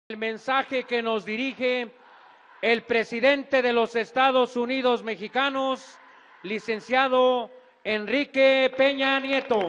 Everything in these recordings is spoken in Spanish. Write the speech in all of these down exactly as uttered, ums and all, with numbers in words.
El mensaje que nos dirige el presidente de los Estados Unidos mexicanos, licenciado Enrique Peña Nieto.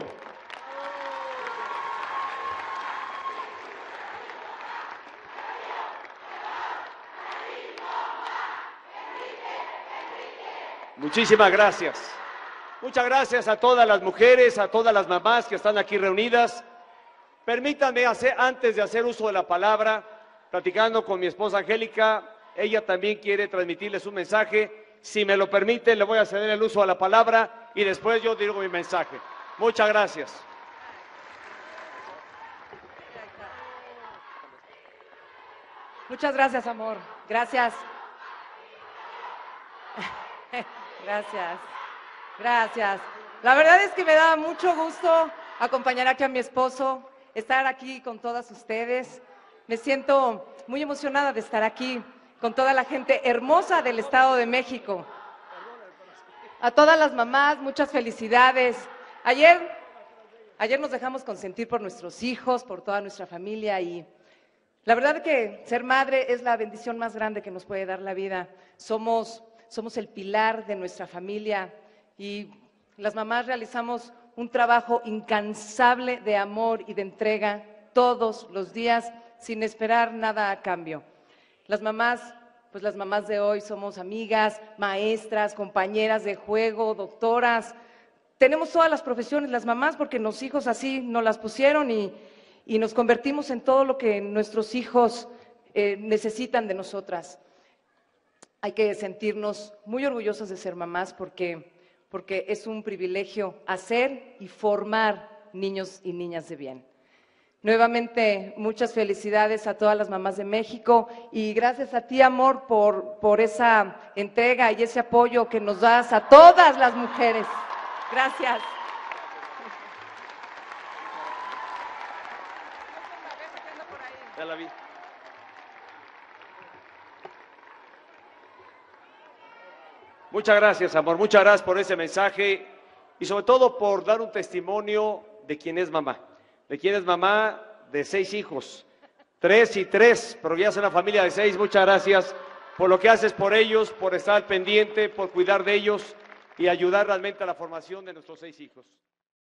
Muchísimas gracias. Muchas gracias a todas las mujeres, a todas las mamás que están aquí reunidas. Permítanme hacer, antes de hacer uso de la palabra, platicando con mi esposa Angélica, ella también quiere transmitirles un mensaje. Si me lo permite, le voy a ceder el uso de la palabra y después yo digo mi mensaje. Muchas gracias. Muchas gracias, amor. Gracias. Gracias. Gracias. La verdad es que me da mucho gusto acompañar aquí a mi esposo, estar aquí con todas ustedes. Me siento muy emocionada de estar aquí con toda la gente hermosa del Estado de México. A todas las mamás, muchas felicidades. Ayer, ayer nos dejamos consentir por nuestros hijos, por toda nuestra familia y la verdad que ser madre es la bendición más grande que nos puede dar la vida. Somos, somos el pilar de nuestra familia y las mamás realizamos un trabajo incansable de amor y de entrega todos los días sin esperar nada a cambio. Las mamás, pues las mamás de hoy somos amigas, maestras, compañeras de juego, doctoras. Tenemos todas las profesiones las mamás porque los hijos así nos las pusieron y, y nos convertimos en todo lo que nuestros hijos eh, necesitan de nosotras. Hay que sentirnos muy orgullosas de ser mamás porque, porque es un privilegio hacer y formar niños y niñas de bien. Nuevamente, muchas felicidades a todas las mamás de México y gracias a ti, amor, por, por esa entrega y ese apoyo que nos das a todas las mujeres. Gracias. Ya la vi. Muchas gracias, amor. Muchas gracias por ese mensaje y sobre todo por dar un testimonio de quién es mamá. De quién es mamá de seis hijos, tres y tres, pero ya es una familia de seis. Muchas gracias por lo que haces por ellos, por estar al pendiente, por cuidar de ellos y ayudar realmente a la formación de nuestros seis hijos.